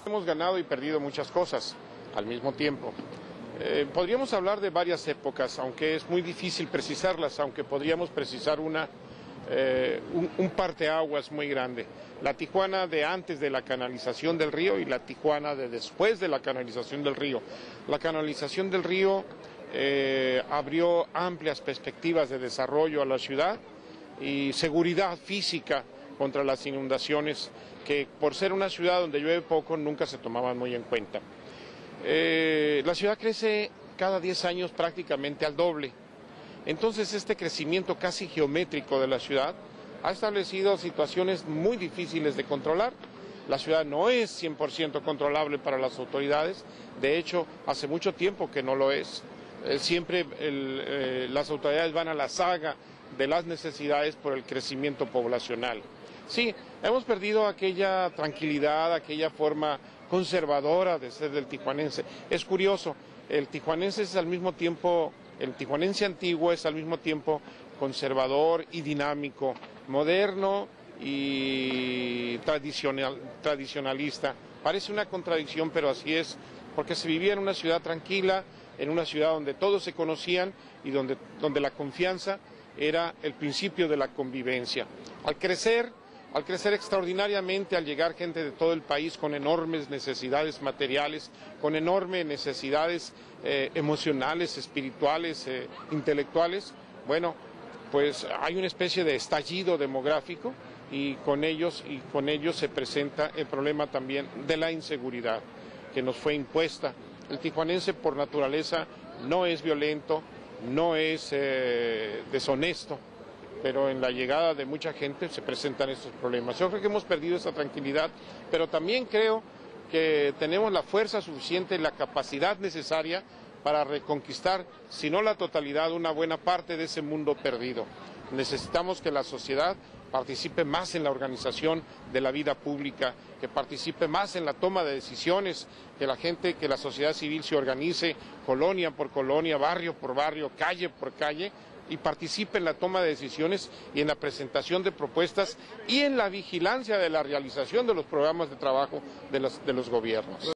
Hemos ganado y perdido muchas cosas al mismo tiempo. Podríamos hablar de varias épocas, aunque es muy difícil precisarlas, aunque podríamos precisar un parteaguas muy grande. La Tijuana de antes de la canalización del río y la Tijuana de después de la canalización del río. La canalización del río abrió amplias perspectivas de desarrollo a la ciudad y seguridad física contra las inundaciones que por ser una ciudad donde llueve poco nunca se tomaban muy en cuenta. La ciudad crece cada 10 años prácticamente al doble. Entonces este crecimiento casi geométrico de la ciudad ha establecido situaciones muy difíciles de controlar. La ciudad no es 100% controlable para las autoridades, de hecho hace mucho tiempo que no lo es. Siempre las autoridades van a la saga de las necesidades por el crecimiento poblacional. Sí, hemos perdido aquella tranquilidad, aquella forma conservadora de ser del tijuanense. Es curioso, el tijuanense es al mismo tiempo, el tijuanense antiguo es al mismo tiempo conservador y dinámico, moderno y tradicionalista. Parece una contradicción, pero así es, porque se vivía en una ciudad tranquila, en una ciudad donde todos se conocían y donde la confianza era el principio de la convivencia. Al crecer extraordinariamente, al llegar gente de todo el país con enormes necesidades materiales, con enormes necesidades emocionales, espirituales, intelectuales, bueno, pues hay una especie de estallido demográfico y con ellos se presenta el problema también de la inseguridad que nos fue impuesta. El tijuanense por naturaleza no es violento, no es deshonesto, pero en la llegada de mucha gente se presentan estos problemas. Yo creo que hemos perdido esa tranquilidad, pero también creo que tenemos la fuerza suficiente y la capacidad necesaria para reconquistar, si no la totalidad, una buena parte de ese mundo perdido. Necesitamos que la sociedad participe más en la organización de la vida pública, que participe más en la toma de decisiones, que la sociedad civil se organice colonia por colonia, barrio por barrio, calle por calle, y participe en la toma de decisiones y en la presentación de propuestas y en la vigilancia de la realización de los programas de trabajo de los gobiernos.